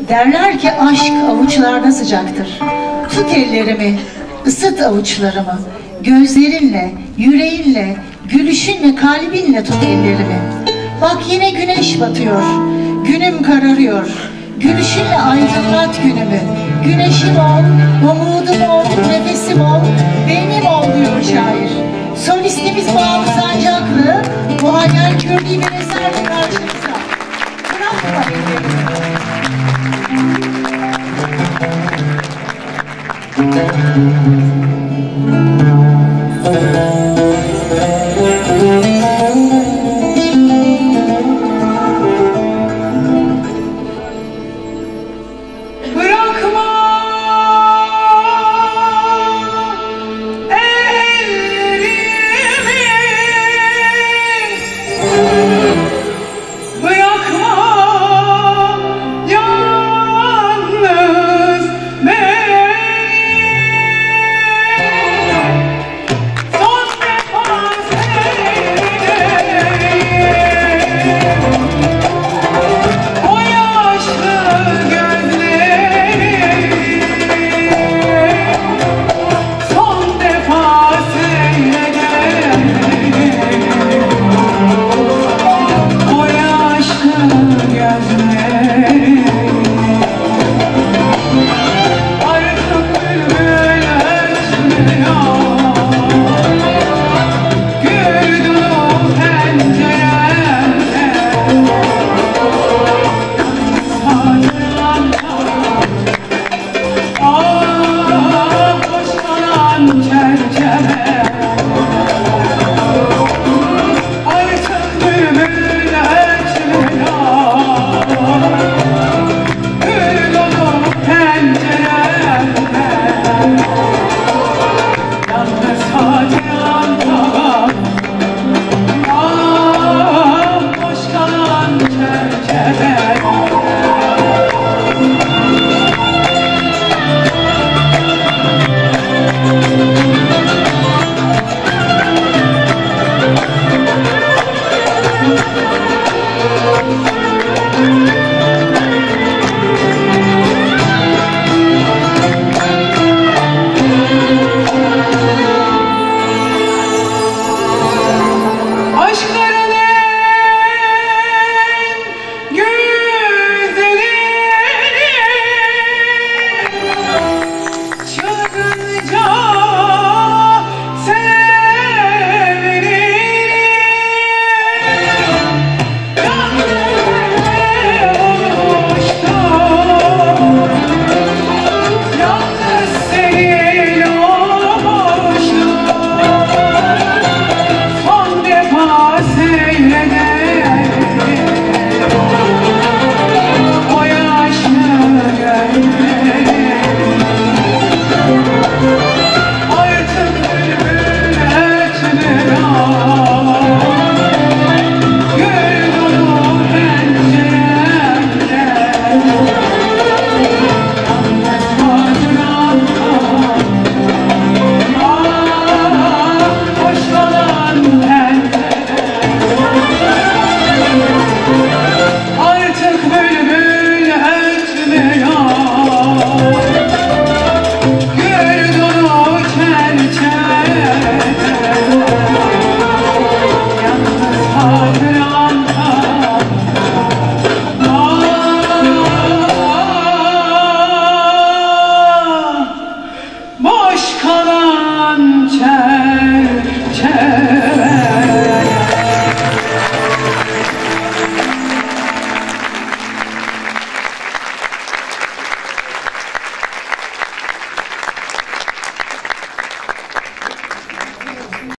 Derler ki aşk avuçlarda sıcaktır. Tut ellerimi, ısıt avuçlarımı. Gözlerinle, yüreğinle, gülüşünle, kalbinle tut ellerimi. Bak yine güneş batıyor, günüm kararıyor. Gülüşünle aydınlat günümü. Güneşim ol, umudum ol, nefesim ol, benim ol diyor şair. Solistimiz Bağlı Sancaklı bu hayal kürdiği bir eserle karşımıza. Bırakma ellerimi.